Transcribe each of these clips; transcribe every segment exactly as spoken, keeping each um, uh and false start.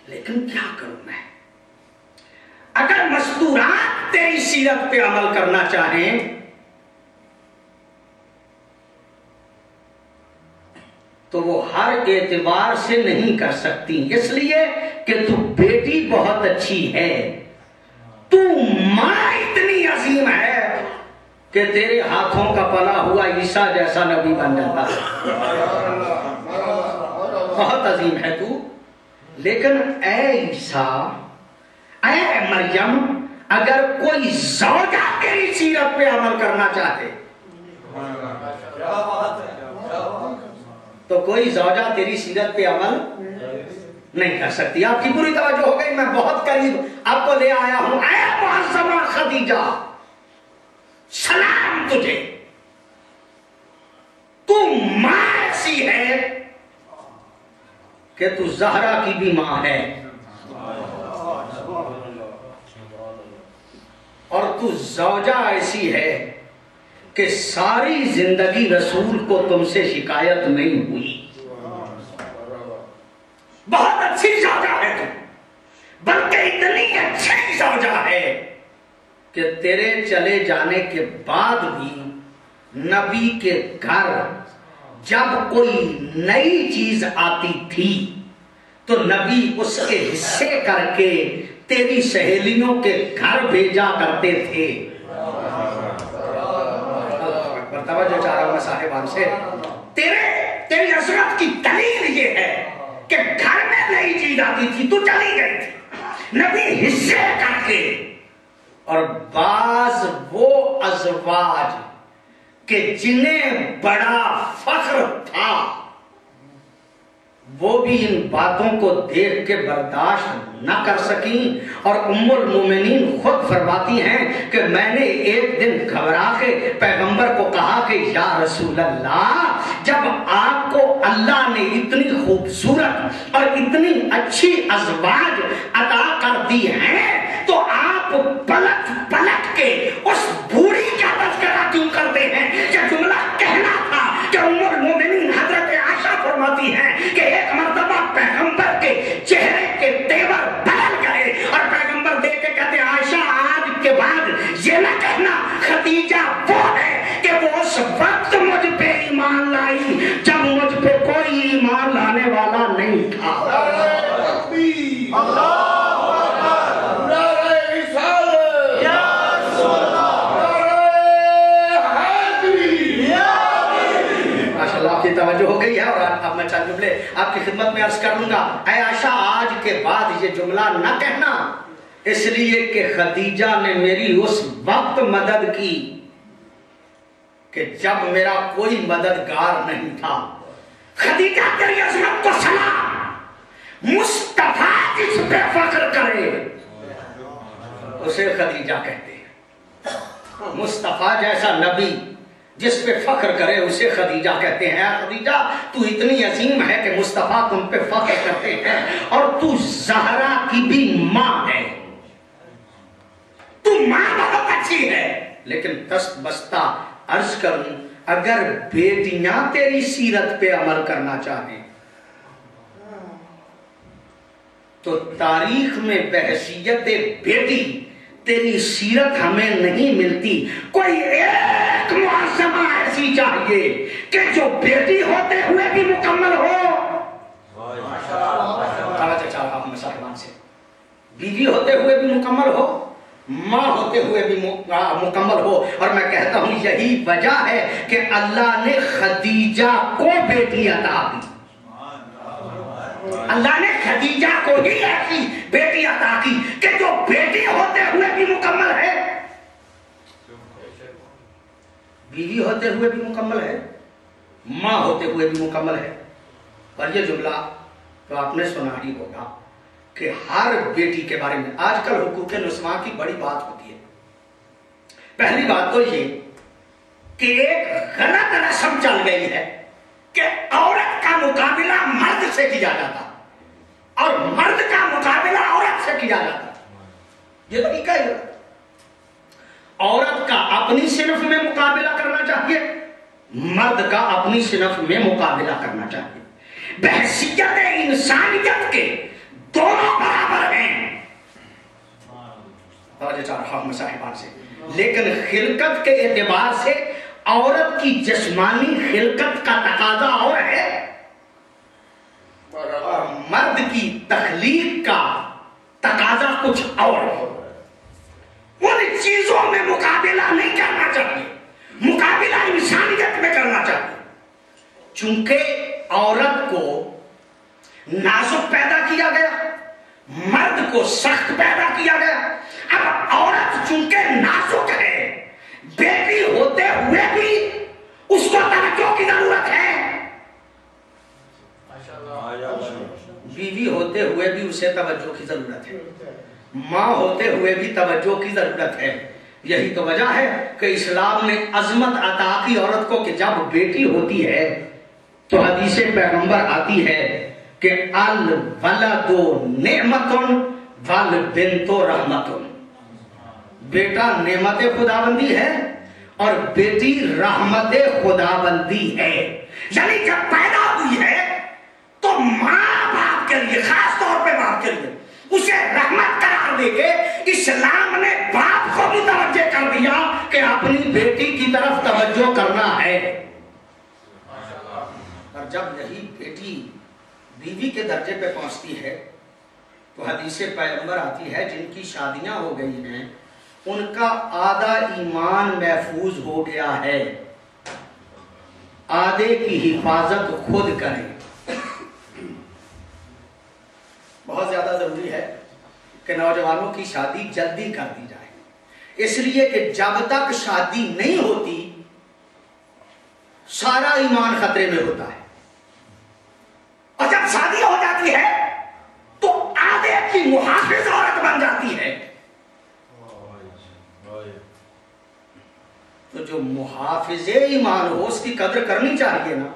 لیکن کیا کروں میں؟ اگر مستورات تیری سیرت پہ عمل کرنا چاہیں تو وہ ہر اعتبار سے نہیں کر سکتی، اس لیے کہ تو بیٹی بہت اچھی ہے، تو ماں اتنی عظیم ہے کہ تیرے ہاتھوں کا پلا ہوا عیسیٰ جیسا نبی بن جاتا ہے، بہت عظیم ہے تو۔ لیکن اے عیسیٰ، اے مریم، اگر کوئی زوجہ تیری سیرت پہ عمل کرنا چاہے تو کوئی زوجہ تیری سیرت پہ عمل نہیں کر سکتی۔ آپ کی پوری توجہ ہو گئی؟ میں بہت قریب آپ کو لے آیا ہوں۔ اے معظمہ خدیجہ، سلام تجھے، تو ماں ایسی ہے کہ تو زہرا کی بھی ماں ہے، اور تو زوجہ ایسی ہے کہ ساری زندگی رسول کو تم سے شکایت نہیں ہوئی۔ بہت اچھی زوجہ ہے تم، بلکہ اتنی اچھی زوجہ ہے کہ تیرے چلے جانے کے بعد بھی نبی کے گھر جب کوئی نئی چیز آتی تھی تو نبی اس کے حصے کر کے تیری سہیلیوں کے گھر بھیجا کرتے تھے۔ توجہ چاہ رہا ہوں میں صاحبان سے، تیرے تیری عظمت کی دلیل یہ ہے کہ گھر میں نئی چیز آتی تھی تو چلی گئی تھی نبی حصے کر کے۔ اور بعض وہ ازواج کہ جنہیں بڑا فخر تھا وہ بھی ان باتوں کو دیکھ کے برداشت نہ کر سکیں، اور ام المومنین خود فرماتی ہیں کہ میں نے ایک دن گھبرا کے پیغمبر کو کہا کہ یا رسول اللہ، جب آپ کو اللہ نے اتنی خوبصورت اور اتنی اچھی ازواج عطا کر دی ہیں تو آپ پلٹ پلٹ کے اس بوڑھی کا تذکرہ کیوں کرتے ہیں؟ یہ جملہ کہنا تھا کہ ام المومنین حضرت عائشہ فرماتی ہیں کہ ایک مرتبہ پیغمبر کے چہرے کے تیور بدل گئے اور پیغمبر دیکھ کے کہتے ہیں عائشہ آج کے بعد یہ نہ کہنا خدیجہ وہ ہے کہ وہ اس وقت مجھ پہ ایمان لائی جب مجھ پہ کوئی ایمان لانے والا نہیں تھا۔ توجہ ہو گئی ہے، اور اب میں چند جملے آپ کی خدمت میں عرض کروں گا۔ اے عائشہ، آج کے بعد یہ جملہ نہ کہنا، اس لیے کہ خدیجہ نے میری اس وقت مدد کی کہ جب میرا کوئی مددگار نہیں تھا۔ خدیجہ تیری عظمت کو سلام، مصطفیٰ جس پہ فخر کرے اسے خدیجہ کہتے ہیں، مصطفیٰ جیسا نبی جس پہ فخر کرے اسے خدیجہ کہتے ہیں۔ خدیجہ تو اتنی عظیم ہے کہ مصطفیٰ تم پہ فخر کرتے ہیں، اور تو زہرا کی بھی ماں ہے، تو ماں بہت اچھی ہے۔ لیکن دست بستہ عرض کروں، اگر بیٹیاں تیری سیرت پہ عمل کرنا چاہیں تو تاریخ میں بحیثیت بیٹی تیری سیرت ہمیں نہیں ملتی۔ کوئی ایک معظمہ ایسی چاہیے کہ جو بیٹی ہوتے ہوئے بھی مکمل ہو، بیوی ہوتے ہوئے بھی مکمل ہو، ماں ہوتے ہوئے بھی مکمل ہو۔ اور میں کہتا ہوں یہی وجہ ہے کہ اللہ نے خدیجہ کو بیٹی عطا کی، اللہ نے خدیجہ کو ہی ایسی بیٹی عطا کی کہ جو بیٹی ہوتے ہوئے بھی مکمل ہے، بیوی ہوتے ہوئے بھی مکمل ہے، ماں ہوتے ہوئے بھی مکمل ہے۔ اور یہ جملہ تو آپ نے سنا ہی ہوگا کہ ہر بیٹی کے بارے میں آج کل حقوق نسواں کی بڑی بات ہوتی ہے۔ پہلی بات تو یہ کہ ایک غلط رسم چل گئی ہے کہ عورت کا مقابلہ مرد سے کیا جاتا اور مرد کا مقابلہ عورت سے کیا جاتا۔ یہ طریقہ ہے، عورت کا اپنی صنف میں مقابلہ کرنا چاہیے، مرد کا اپنی صنف میں مقابلہ کرنا چاہیے۔ بحیثیت انسانیت کے دونوں رہا ہوں صاحبان سے، لیکن خلقت کے اعتبار سے عورت کی جسمانی خلقت کا تقاضا اور ہے اور مرد کی تخلیق کا تقاضا کچھ اور ہے۔ ان چیزوں میں مقابلہ نہیں کرنا چاہیے، مقابلہ انسانیت میں کرنا چاہیے۔ چونکہ عورت کو نازک پیدا کیا گیا، مرد کو سخت پیدا کیا گیا۔ اب عورت چونکہ نازک ہے، بیٹی ہوتے ہوئے بھی اس کو توجہ کی ضرورت ہے، بیوی ہوتے ہوئے بھی اسے توجہ کی ضرورت ہے، ماں ہوتے ہوئے بھی توجہ کی ضرورت ہے۔ یہی تو وجہ ہے کہ اسلام نے عظمت عطا کی عورت کو کہ جب بیٹی ہوتی ہے تو حدیث پیغمبر آتی ہے کہ الولد نعمت والبنت رحمت، بیٹا نعمت خداوندی ہے اور بیٹی رحمت خداوندی ہے۔ یعنی جب پیدا ہوئی ہے تو ماں باپ کے لیے، خاص طور پہ باپ کے لیے، اسے رحمت قرار دے کے اسلام نے باپ کو بھی توجہ کر دیا کہ اپنی بیٹی کی طرف توجہ کرنا ہے۔ اور جب یہی بیٹی بیوی کے درجے پہ پہنچتی ہے تو حدیث پیغمبر آتی ہے جن کی شادیاں ہو گئی ہیں ان کا آدھا ایمان محفوظ ہو گیا ہے، آدھے کی حفاظت خود کریں۔ بہت زیادہ ضروری ہے کہ نوجوانوں کی شادی جلدی کر دی جائے، اس لیے کہ جب تک شادی نہیں ہوتی سارا ایمان خطرے میں ہوتا ہے، اور جب شادی ہو جاتی ہے تو آدھے کی محافظ عورت بن جاتی ہے۔ تو جو محافظ ایمان ہو اس کی قدر کرنی چاہیے نا۔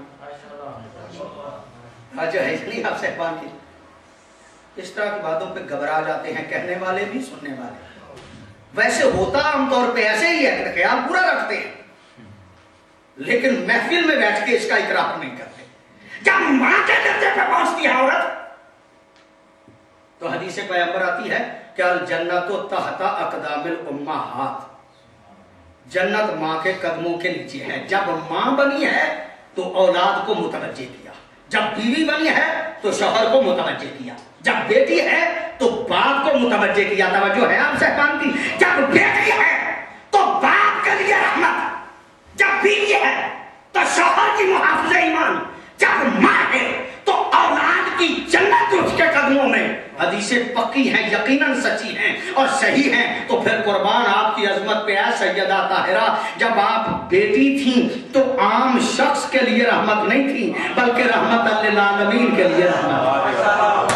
آج ہے نہیں آپ صاحبان کی اس طرح کی باتوں پہ گھبرا جاتے ہیں کہنے والے بھی سننے والے۔ ویسے ہوتا عام طور پہ ایسے ہی ہے کہ خیال پورا رکھتے ہیں لیکن محفل میں بیٹھ کے اس کا اقرار نہیں کرتے۔ جب ماں کے درجے پہ پہنچتی ہے عورت تو حدیث پیغمبر آتی ہے کہ الجنت تحت اقدام الامہات، جنت ماں کے قدموں کے نیچے ہے۔ جب ماں بنی ہے تو اولاد کو متوجہ کیا، جب بیوی بنی ہے تو شوہر کو متوجہ کیا، جب بیٹی ہے تو باپ کو متوجہ کیا۔ توجہ ہے آپ صاحبان کی؟ جب بیٹی ہے تو باپ کے لیے رحمت، جب بیوی ہے تو شوہر کی محافظ ایمان، جب ماں ہے تو اولاد کی جنت اس کے قدموں میں۔ حدیثیں پکی ہیں، یقیناً سچی ہیں اور صحیح ہیں، تو پھر قربان آپ کی عظمت پہ ہے سیدہ طاہرہ، جب آپ بیٹی تھیں تو عام شخص کے لیے رحمت نہیں تھی بلکہ رحمت للعالمین کے لیے رحمت،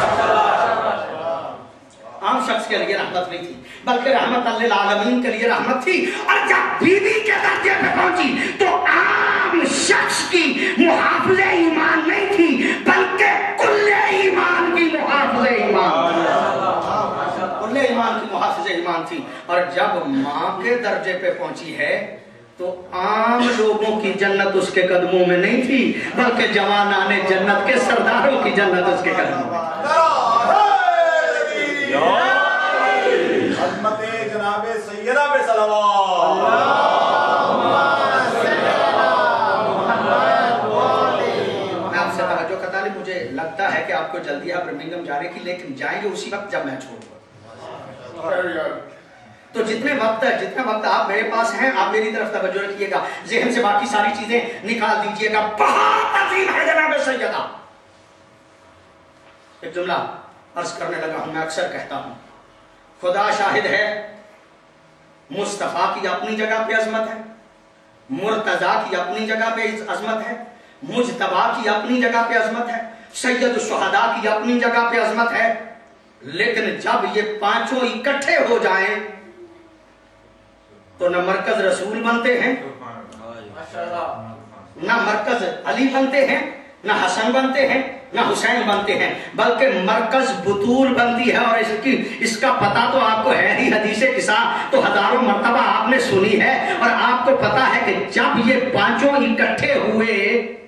عام شخص کے لیے رحمت نہیں تھی بلکہ رحمت للعالمین کے لیے رحمت تھی۔ اور جب بیوی کے درجے پہ پہنچی تو عام شخص کی محافظ ایمان نہیں تھی بلکہ کل ایمان کی محافظ ایمان، کل ایمان کی محافظ ایمان تھی۔ اور جب ماں کے درجے پہ پہنچی ہے تو عام لوگوں کی جنت اس کے قدموں میں نہیں تھی بلکہ جوانان جنت کے سرداروں کی جنت اس کے قدموں میں۔ عظمت جناب سیدہ پہ صلوات۔ میں آپ سے توجہ کرتا ہوں، مجھے لگتا ہے کہ آپ کو جلدی ہے برمنگھم جانے کی، لیکن جائیں گے اسی وقت جب میں چھوڑوں۔ تو جتنے وقت جتنے وقت آپ میرے پاس ہیں آپ میری طرف توجہ رکھیے گا، ذہن سے باقی ساری چیزیں نکال دیجئے گا۔ بہت عظیم ہے جناب سیدہ۔ ایک جملہ عرض کرنے لگا ہوں، میں اکثر کہتا ہوں، خدا شاہد ہے مصطفیٰ کی اپنی جگہ پہ عظمت ہے، مرتضیٰ کی اپنی جگہ پہ عظمت ہے، مجتبیٰ کی اپنی جگہ پہ عظمت ہے، سید الشہداء کی اپنی جگہ پہ عظمت ہے، لیکن جب یہ پانچوں اکٹھے ہو جائیں تو نہ مرکز رسول بنتے ہیں، نہ مرکز علی بنتے ہیں، نہ حسن بنتے ہیں، نہ حسین بنتے ہیں، بلکہ مرکز بطول بنتی ہے۔ اور اس کی اس کا پتہ تو آپ کو ہے ہی، حدیث قصہ تو ہزاروں مرتبہ آپ نے سنی ہے، اور آپ کو پتہ ہے کہ جب یہ پانچوں اکٹھے ہوئے